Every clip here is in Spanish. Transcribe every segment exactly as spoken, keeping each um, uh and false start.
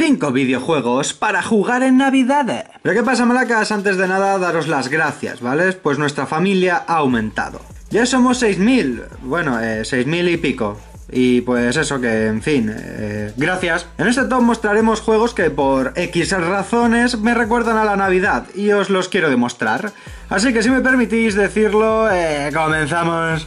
cinco videojuegos para jugar en Navidad. Pero ¿qué pasa, malacas? Antes de nada, daros las gracias, ¿vale? Pues nuestra familia ha aumentado. Ya somos seis mil, bueno, eh, seis mil y pico. Y pues eso, que en fin, eh, gracias. En este top mostraremos juegos que por X razones me recuerdan a la Navidad y os los quiero demostrar. Así que si me permitís decirlo, eh, comenzamos.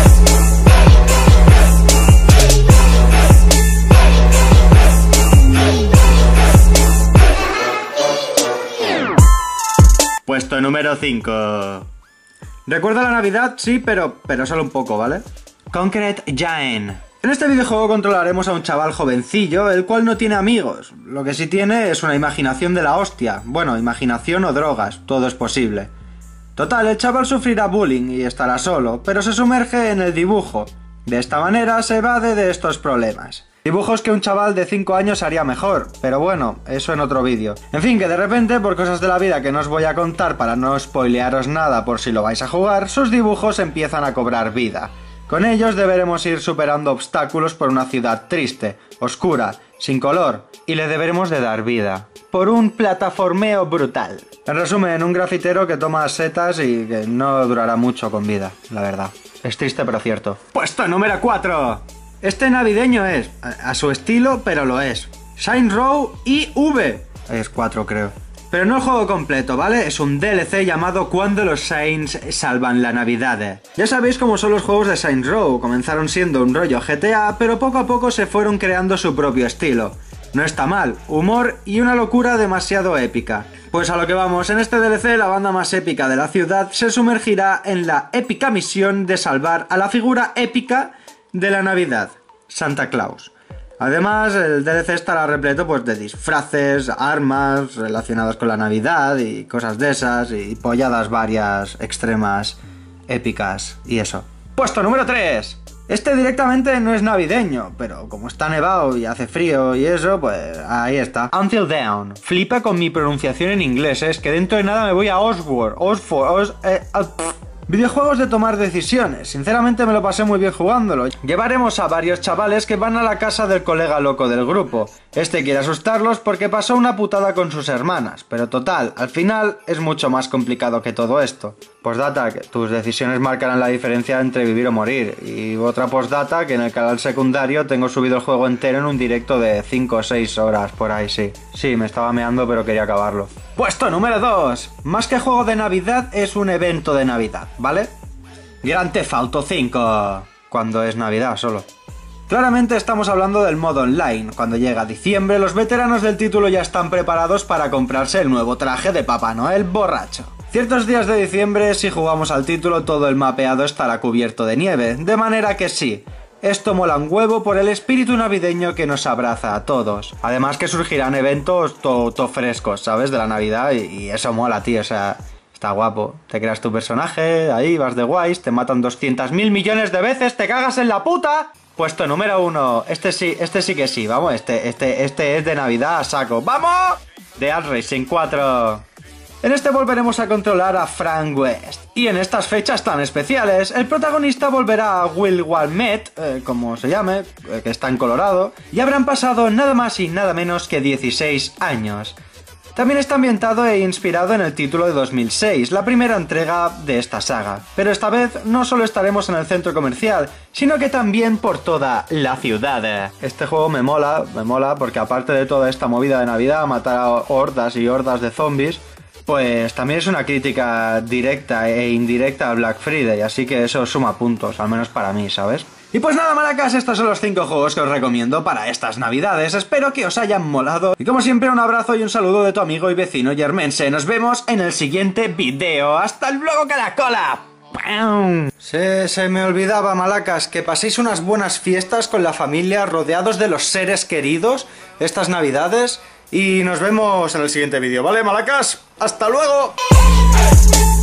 Puesto número cinco. Recuerda la Navidad, sí, pero, pero solo un poco, ¿vale? Concrete Giant. En este videojuego controlaremos a un chaval jovencillo, el cual no tiene amigos. Lo que sí tiene es una imaginación de la hostia. Bueno, imaginación o drogas, todo es posible. Total, el chaval sufrirá bullying y estará solo, pero se sumerge en el dibujo. De esta manera se evade de estos problemas. Dibujos que un chaval de cinco años haría mejor, pero bueno, eso en otro vídeo. En fin, que de repente, por cosas de la vida que no os voy a contar para no spoilearos nada por si lo vais a jugar, sus dibujos empiezan a cobrar vida. Con ellos deberemos ir superando obstáculos por una ciudad triste, oscura, sin color, y le deberemos de dar vida. Por un plataformeo brutal. En resumen, un grafitero que toma setas y que no durará mucho con vida, la verdad. Es triste pero cierto. Puesto número cuatro. Este navideño es, a, a su estilo, pero lo es. Saints Row I V. Es cuatro, creo. Pero no el juego completo, ¿vale? Es un D L C llamado Cuando los Saints salvan la Navidad. Ya sabéis cómo son los juegos de Saints Row. Comenzaron siendo un rollo G T A, pero poco a poco se fueron creando su propio estilo. No está mal, humor y una locura demasiado épica. Pues a lo que vamos, en este D L C la banda más épica de la ciudad se sumergirá en la épica misión de salvar a la figura épica de la Navidad, Santa Claus. Además, el D L C estará repleto pues de disfraces, armas relacionadas con la Navidad y cosas de esas, y polladas varias, extremas, épicas y eso. Puesto número tres. Este directamente no es navideño, pero como está nevado y hace frío y eso, pues ahí está. Until Dawn. Flipa con mi pronunciación en inglés, ¿eh? Es que dentro de nada me voy a Oxford. Oxford, Os... Eh, uh, Videojuegos de tomar decisiones. Sinceramente me lo pasé muy bien jugándolo. Llevaremos a varios chavales que van a la casa del colega loco del grupo. Este quiere asustarlos porque pasó una putada con sus hermanas, pero total, al final es mucho más complicado que todo esto. Postdata, que tus decisiones marcarán la diferencia entre vivir o morir. Y otra postdata, que en el canal secundario tengo subido el juego entero en un directo de cinco o seis horas por ahí, sí. Sí, me estaba meando pero quería acabarlo. Puesto número dos. Más que juego de Navidad, es un evento de Navidad, ¿vale? Grand Theft Auto cinco. Cuando es Navidad solo. Claramente estamos hablando del modo online. Cuando llega diciembre, los veteranos del título ya están preparados para comprarse el nuevo traje de Papá Noel borracho. Ciertos días de diciembre, si jugamos al título, todo el mapeado estará cubierto de nieve, de manera que sí, esto mola un huevo por el espíritu navideño que nos abraza a todos. Además que surgirán eventos to, to frescos, ¿sabes? De la Navidad y, y eso mola, tío, o sea... Está guapo. Te creas tu personaje, ahí vas de guays, te matan doscientos mil millones de veces, te cagas en la puta. Puesto número uno. Este sí, este sí que sí, vamos, este, este, este es de Navidad a saco. ¡Vamos! Death Racing cuatro. En este volveremos a controlar a Frank West. Y en estas fechas tan especiales, el protagonista volverá a Will Wilmette, eh, como se llame, eh, que está en Colorado, y habrán pasado nada más y nada menos que dieciséis años. También está ambientado e inspirado en el título de dos mil seis, la primera entrega de esta saga. Pero esta vez no solo estaremos en el centro comercial, sino que también por toda la ciudad. Este juego me mola, me mola porque aparte de toda esta movida de Navidad, matar a hordas y hordas de zombies, pues también es una crítica directa e indirecta al Black Friday, así que eso suma puntos, al menos para mí, ¿sabes? Y pues nada, malacas, estos son los cinco juegos que os recomiendo para estas navidades. Espero que os hayan molado. Y como siempre, un abrazo y un saludo de tu amigo y vecino Germense. Nos vemos en el siguiente video. ¡Hasta luego, caracola! Se, se me olvidaba, malacas, que paséis unas buenas fiestas con la familia, rodeados de los seres queridos estas navidades. Y nos vemos en el siguiente vídeo, ¿vale, malacas? ¡Hasta luego!